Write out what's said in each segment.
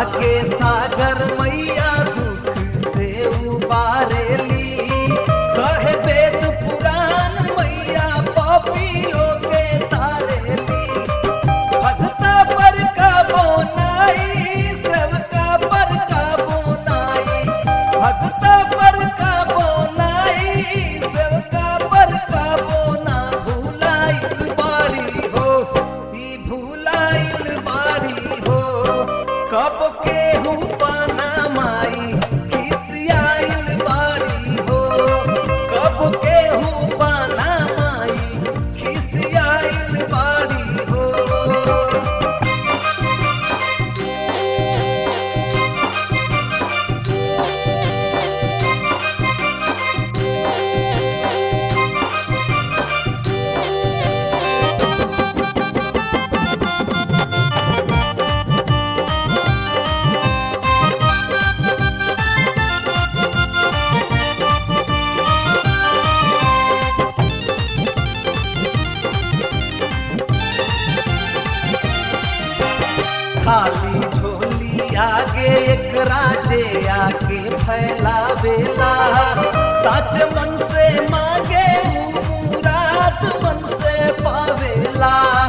के सागर मैया दुख से उबारेली। कहे वेद पुराण मैया पापियों के तारेली। भक्ता पर काबू नाई, सेवका पर काबू नाई। भक्ता पर काबू नाई, सेवका पर काबू ना। भूलाइल बाड़ी हो, ई भूलाइल बाड़ी हो। कब केहू पाना माई खिसियाइल बाड़ी हो। कब केहू पाना माई खिसियाइल बाड़ी हो। खाली झोली आगे एक राजे आके फैलावेला। सच मन से मांगे मुराद मन से पावेला।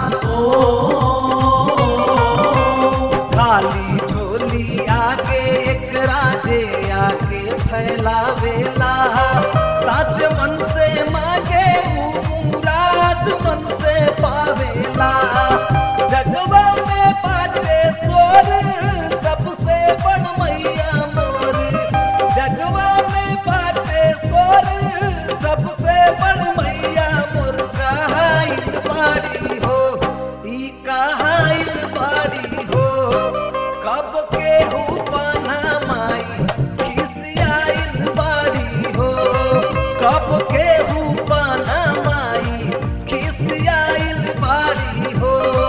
खाली झोली आगे एक राजे आके फैलावेला। सच मन से मांगे मुराद मन से पावेला। जगवा में बाटे सोर सबसे बड़ मैया मोर। जगवा में बाटे सोर सबसे बड़ मैया मोर। कहाइल बाड़ी हो, ई कहाइल बाड़ी हो। कब केहू पाना माई खिसियाइल बाड़ी हो। कब केहू पाना माई खिसियाइल बाड़ी हो।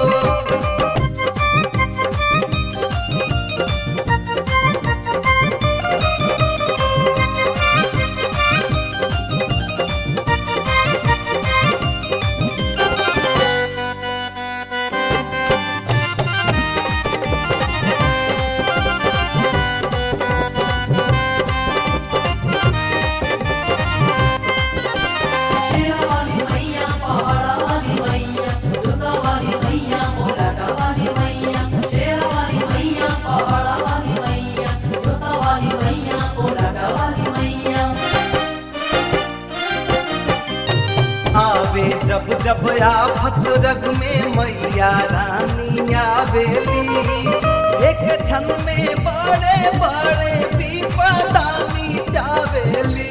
आवे जब जब आफत रग में मैया रानी आवेली। एक क्षण में बड़े बड़े विपदा मिटावेली।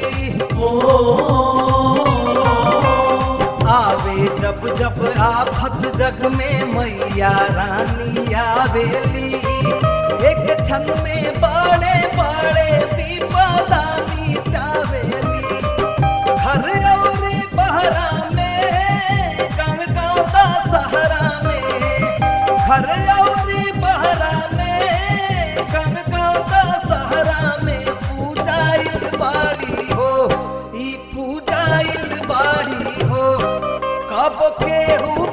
आवे जब जब आफत जग में मैया रानी आवेली। एक क्षण में बड़े बड़े विपदा मिटावेली। घर और बहरा में, गाँव गाँव दा सहारा में। घर और बहरा में, गाँव गाँव दा सहारा में। पूजाइल बाड़ी हो, ई पूजाइल बाड़ी हो। कब केहू